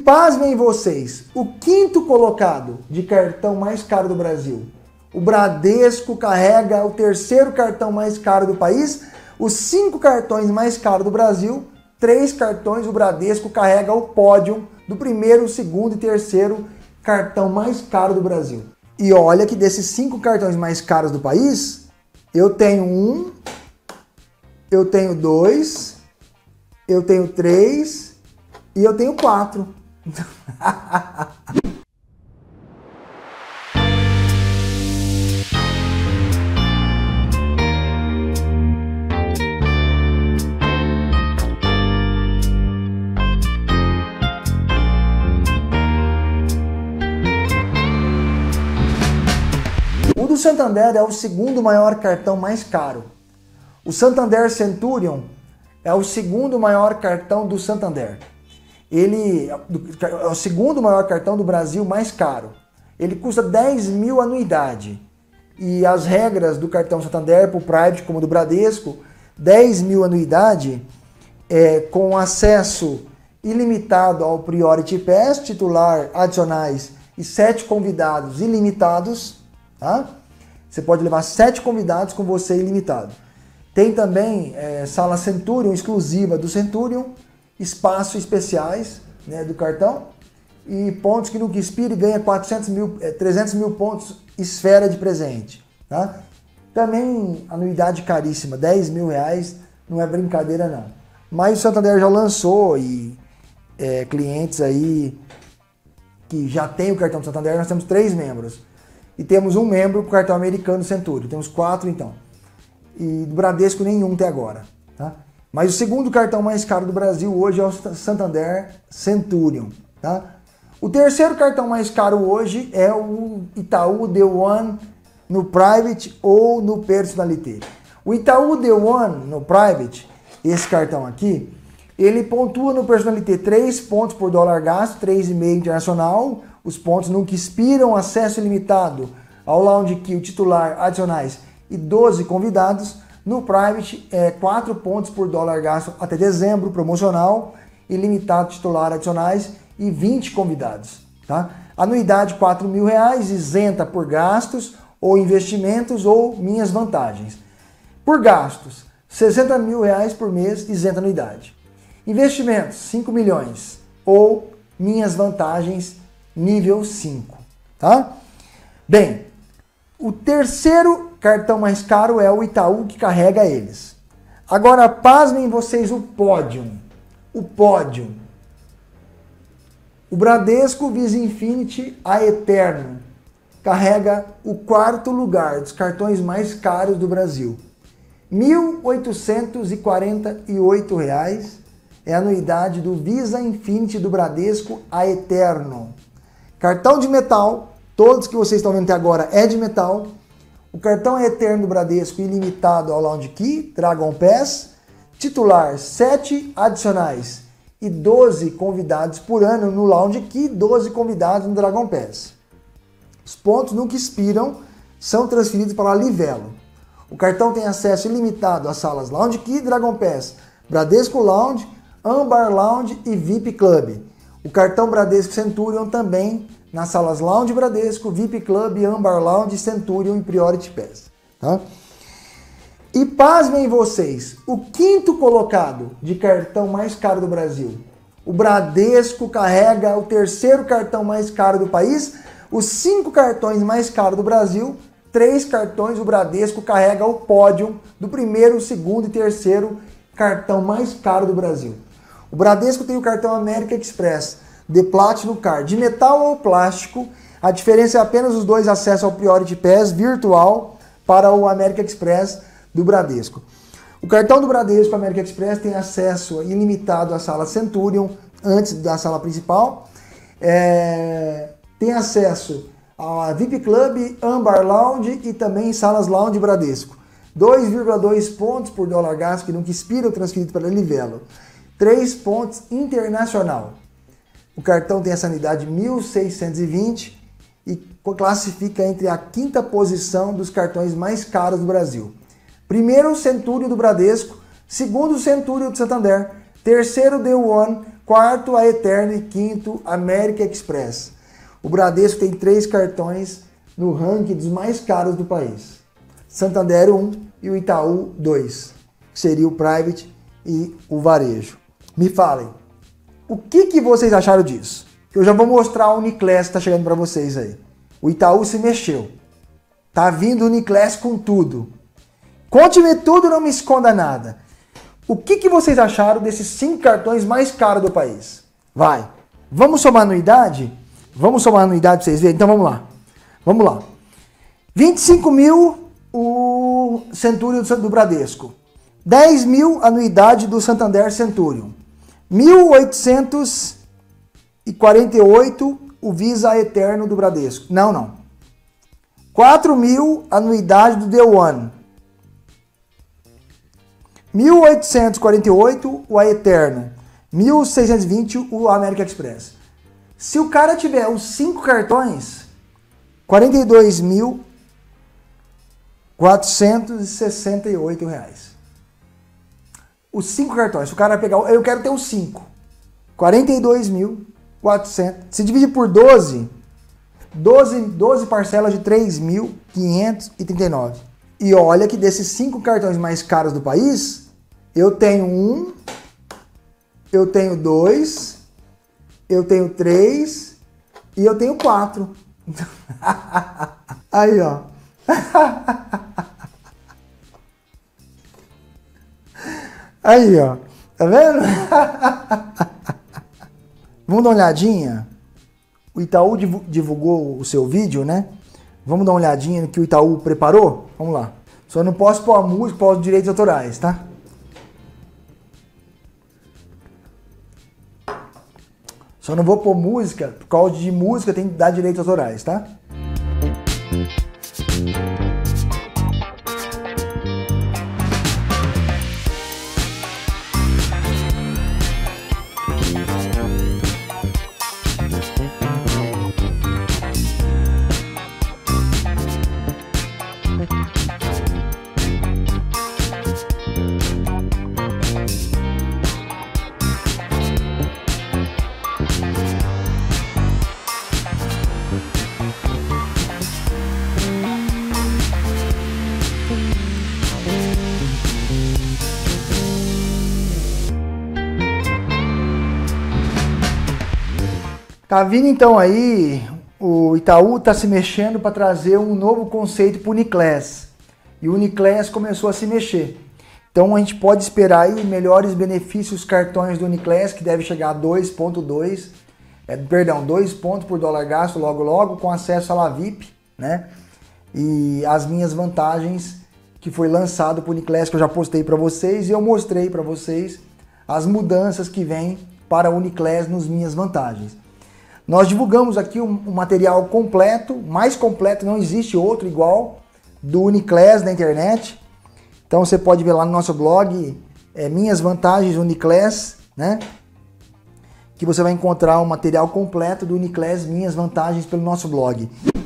pasmem vocês, o quinto colocado de cartão mais caro do Brasil. O Bradesco carrega o terceiro cartão mais caro do país. Os 5 cartões mais caros do Brasil, 3 cartões, o Bradesco carrega o pódio do primeiro, segundo e terceiro cartão mais caro do Brasil. E olha que desses 5 cartões mais caros do país, eu tenho 1, eu tenho 2, eu tenho 3 e eu tenho 4. O do Santander é o segundo maior cartão mais caro. O Santander Centurion é o segundo maior cartão do Santander. Ele é o segundo maior cartão do Brasil mais caro. Ele custa 10 mil anuidade. E as regras do cartão Santander para o Private, como do Bradesco, 10 mil anuidade com acesso ilimitado ao Priority Pass, titular, adicionais e 7 convidados ilimitados. Tá? Você pode levar 7 convidados com você ilimitado. Tem também sala Centurion exclusiva do Centurion, espaços especiais, né, do cartão e pontos que nunca expire, ganha 300 mil pontos esfera de presente. Tá? Também anuidade caríssima, 10 mil reais, não é brincadeira não. Mas o Santander já lançou e clientes aí que já tem o cartão do Santander, nós temos 3 membros. E temos um membro para o cartão americano Centurion, temos 4 então. E do Bradesco nenhum até agora. Tá? Mas o segundo cartão mais caro do Brasil hoje é o Santander Centurion. Tá? O terceiro cartão mais caro hoje é o Itaú The One no Private ou no Personalité. O Itaú The One no Private, esse cartão aqui, ele pontua no Personalité 3 pontos por dólar gasto, 3,5 internacional. Os pontos nunca expiram, acesso ilimitado ao Lounge Key, o titular, adicionais e 12 convidados. No Private, 4 pontos por dólar gasto até dezembro, promocional, ilimitado, titular, adicionais e 20 convidados. Tá? Anuidade, 4 mil reais, isenta por gastos ou investimentos ou minhas vantagens. Por gastos, 60 mil reais por mês, isenta anuidade. Investimentos, 5 milhões ou minhas vantagens, nível 5. Tá? Bem, o terceiro cartão mais caro é o Itaú, que carrega eles. Agora, pasmem vocês o pódio. O pódio. O Bradesco Visa Infinity Aeterno carrega o 4º lugar dos cartões mais caros do Brasil. R$ 1.848 é a anuidade do Visa Infinity do Bradesco Aeterno. Cartão de metal, todos que vocês estão vendo até agora é de metal. O cartão é eterno do Bradesco, ilimitado ao Lounge Key, Dragon Pass, titular 7 adicionais e 12 convidados por ano no Lounge Key, 12 convidados no Dragon Pass. Os pontos nunca expiram, são transferidos para a Livelo. O cartão tem acesso ilimitado às salas Lounge Key, Dragon Pass, Bradesco Lounge, Ambar Lounge e VIP Club. O cartão Bradesco Centurion também nas salas Lounge Bradesco, VIP Club, Ambar Lounge, Centurion e Priority Pass. Tá? E pasmem vocês, o quinto colocado de cartão mais caro do Brasil. O Bradesco carrega o terceiro cartão mais caro do país. Os 5 cartões mais caros do Brasil, 3 cartões, o Bradesco carrega o pódio do primeiro, segundo e terceiro cartão mais caro do Brasil. O Bradesco tem o cartão American Express The Platinum Card, de metal ou plástico. A diferença é apenas os 2 acessos ao Priority Pass virtual para o American Express do Bradesco. O cartão do Bradesco American Express tem acesso ilimitado à sala Centurion, antes da sala principal. Tem acesso a VIP Club, Ambar Lounge e também salas Lounge Bradesco. 2,2 pontos por dólar gasto que nunca expiram, transferido para Livelo. 3 pontos internacional. O cartão tem essa unidade 1.620 e classifica entre a 5ª posição dos cartões mais caros do Brasil. Primeiro, o Centurion do Bradesco. Segundo, o Centurion do Santander. Terceiro, The One. Quarto, a Eterno. E quinto, American Express. O Bradesco tem 3 cartões no ranking dos mais caros do país. Santander 1 e o Itaú 2, que seria o Private e o Varejo. Me falem, o que vocês acharam disso? Eu já vou mostrar o Uniclass que tá chegando para vocês aí. O Itaú se mexeu. Tá vindo o Uniclass com tudo. Conte-me tudo, não me esconda nada. O que vocês acharam desses 5 cartões mais caros do país? Vai. Vamos somar anuidade? Vamos somar anuidade para vocês verem? Então vamos lá. Vamos lá. 25 mil o Centurion do Bradesco. 10 mil anuidade do Santander Centurion. 1.848 o Visa Eterno do Bradesco. Não. 4 mil anuidade do The One. 1.848 o Eterno. 1.620 o American Express. Se o cara tiver os 5 cartões, 42.468 reais. Os 5 cartões. Se o cara pegar, eu quero ter os 5. 42.400. Se divide por 12 parcelas de 3.539. E olha que desses 5 cartões mais caros do país, eu tenho 1, eu tenho 2, eu tenho 3 e eu tenho 4. Aí, ó. Aí, ó. Tá vendo? Vamos dar uma olhadinha? O Itaú divulgou o seu vídeo, né? Vamos dar uma olhadinha no que o Itaú preparou? Vamos lá. Só não posso pôr a música por causa dos direitos autorais, tá? Só não vou pôr música, por causa de música tem que dar direitos autorais, tá? Tá vindo então aí, o Itaú tá se mexendo para trazer um novo conceito para o Uniclass. E o Uniclass começou a se mexer. Então a gente pode esperar aí melhores benefícios cartões do Uniclass, que deve chegar a 2.2, 2 pontos por dólar gasto logo, com acesso à La VIP, né? E as minhas vantagens que foi lançado para o Uniclass, que eu já postei para vocês, e eu mostrei para vocês as mudanças que vêm para o Uniclass nos minhas vantagens. Nós divulgamos aqui um material completo, mais completo, não existe outro igual, do Uniclass na internet. Então você pode ver lá no nosso blog, Minhas Vantagens Uniclass, né? Que você vai encontrar um material completo do Uniclass Minhas Vantagens pelo nosso blog.